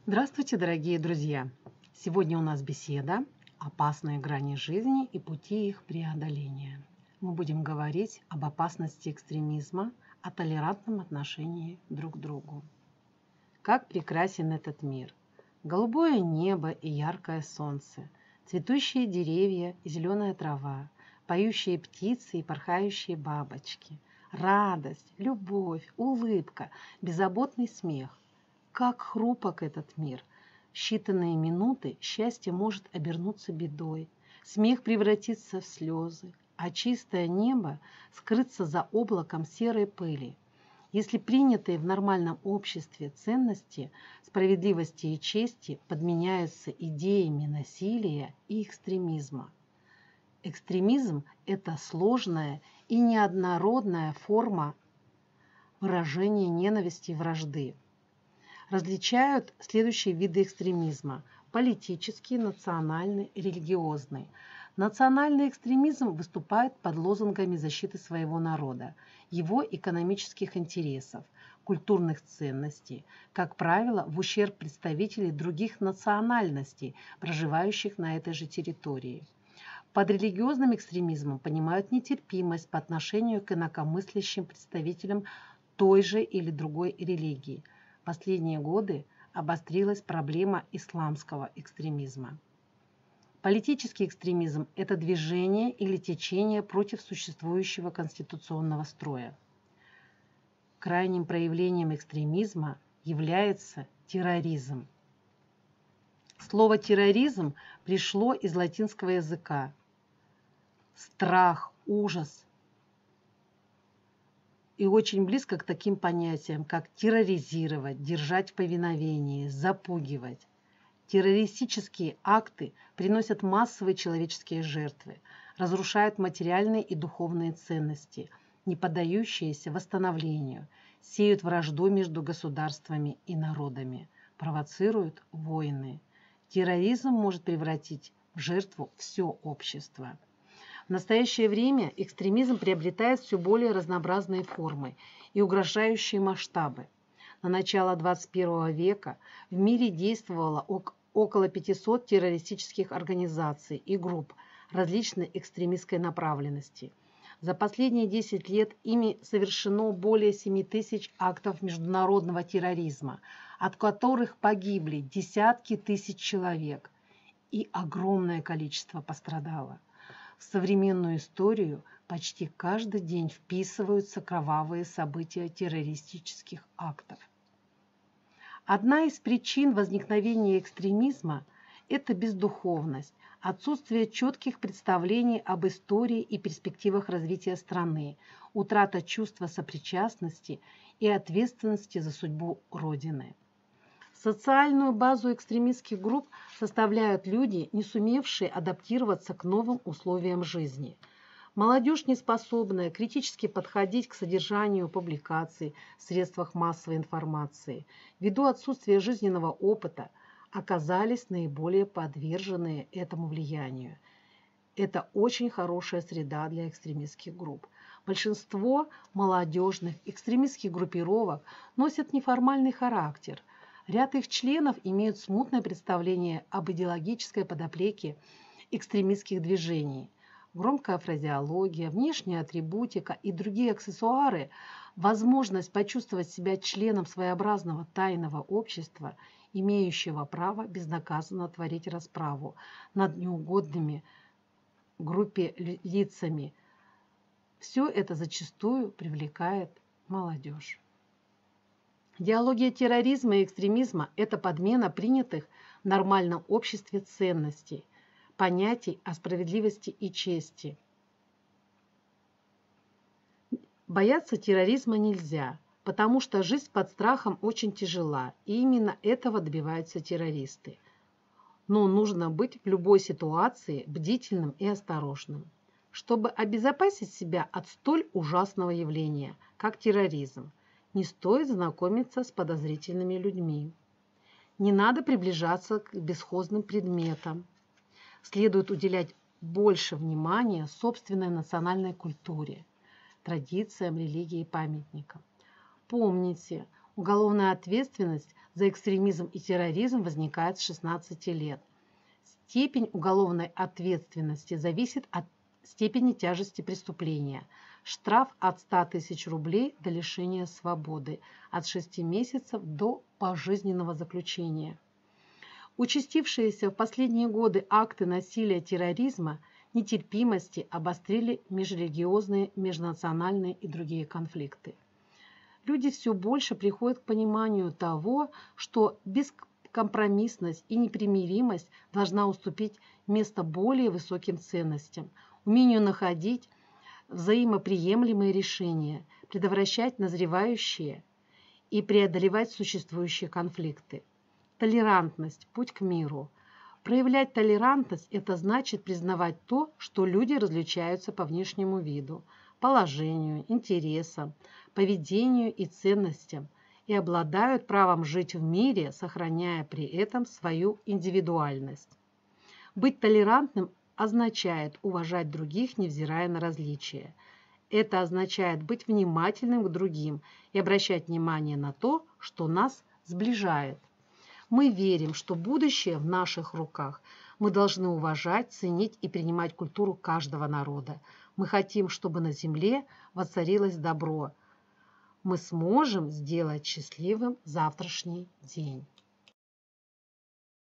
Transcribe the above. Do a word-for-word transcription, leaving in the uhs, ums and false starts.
Здравствуйте, дорогие друзья! Сегодня у нас беседа «Опасные грани жизни и пути их преодоления». Мы будем говорить об опасности экстремизма, о толерантном отношении друг к другу. Как прекрасен этот мир! Голубое небо и яркое солнце, цветущие деревья и зеленая трава, поющие птицы и порхающие бабочки, радость, любовь, улыбка, беззаботный смех. Как хрупок этот мир! В считанные минуты счастье может обернуться бедой, смех превратиться в слезы, а чистое небо скрыться за облаком серой пыли. Если принятые в нормальном обществе ценности справедливости и чести подменяются идеями насилия и экстремизма. Экстремизм – это сложная и неоднородная форма выражения ненависти и вражды. Различают следующие виды экстремизма: политический, национальный, религиозный. Национальный экстремизм выступает под лозунгами защиты своего народа, его экономических интересов, культурных ценностей, как правило, в ущерб представителей других национальностей, проживающих на этой же территории. Под религиозным экстремизмом понимают нетерпимость по отношению к инакомыслящим представителям той же или другой религии. В последние годы обострилась проблема исламского экстремизма. Политический экстремизм – это движение или течение против существующего конституционного строя. Крайним проявлением экстремизма является терроризм. Слово «терроризм» пришло из латинского языка. Страх, ужас. И очень близко к таким понятиям, как терроризировать, держать в повиновении, запугивать. Террористические акты приносят массовые человеческие жертвы, разрушают материальные и духовные ценности, не поддающиеся восстановлению, сеют вражду между государствами и народами, провоцируют войны. Терроризм может превратить в жертву все общество. В настоящее время экстремизм приобретает все более разнообразные формы и угрожающие масштабы. На начало двадцать первого века в мире действовало около пятисот террористических организаций и групп различной экстремистской направленности. За последние десять лет ими совершено более семи тысяч актов международного терроризма, от которых погибли десятки тысяч человек, и огромное количество пострадало. В современную историю почти каждый день вписываются кровавые события террористических актов. Одна из причин возникновения экстремизма – это бездуховность, отсутствие четких представлений об истории и перспективах развития страны, утрата чувства сопричастности и ответственности за судьбу Родины. Социальную базу экстремистских групп составляют люди, не сумевшие адаптироваться к новым условиям жизни. Молодежь, не способная критически подходить к содержанию публикаций в средствах массовой информации, ввиду отсутствия жизненного опыта, оказались наиболее подверженные этому влиянию. Это очень хорошая среда для экстремистских групп. Большинство молодежных экстремистских группировок носят неформальный характер. Ряд их членов имеют смутное представление об идеологической подоплеке экстремистских движений. Громкая фразеология, внешняя атрибутика и другие аксессуары, возможность почувствовать себя членом своеобразного тайного общества, имеющего право безнаказанно творить расправу над неугодными группе лицами. Все это зачастую привлекает молодежь. Идеология терроризма и экстремизма – это подмена принятых в нормальном обществе ценностей, понятий о справедливости и чести. Бояться терроризма нельзя, потому что жизнь под страхом очень тяжела, и именно этого добиваются террористы. Но нужно быть в любой ситуации бдительным и осторожным, чтобы обезопасить себя от столь ужасного явления, как терроризм. Не стоит знакомиться с подозрительными людьми. Не надо приближаться к бесхозным предметам. Следует уделять больше внимания собственной национальной культуре, традициям, религии и памятникам. Помните, уголовная ответственность за экстремизм и терроризм возникает с шестнадцати лет. Степень уголовной ответственности зависит от степени тяжести преступления. Штраф от ста тысяч рублей до лишения свободы, от шести месяцев до пожизненного заключения. Участившиеся в последние годы акты насилия, терроризма, нетерпимости обострили межрелигиозные, межнациональные и другие конфликты. Люди все больше приходят к пониманию того, что бескомпромиссность и непримиримость должна уступить место более высоким ценностям, умению находить взаимоприемлемые решения, предотвращать назревающие и преодолевать существующие конфликты. Толерантность – путь к миру. Проявлять толерантность – это значит признавать то, что люди различаются по внешнему виду, положению, интересам, поведению и ценностям и обладают правом жить в мире, сохраняя при этом свою индивидуальность. Быть толерантным означает уважать других, невзирая на различия. Это означает быть внимательным к другим и обращать внимание на то, что нас сближает. Мы верим, что будущее в наших руках. Мы должны уважать, ценить и принимать культуру каждого народа. Мы хотим, чтобы на земле воцарилось добро. Мы сможем сделать счастливым завтрашний день.